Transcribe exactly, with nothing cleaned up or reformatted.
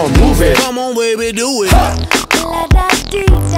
on, move it. Come on, baby, do it. La da dee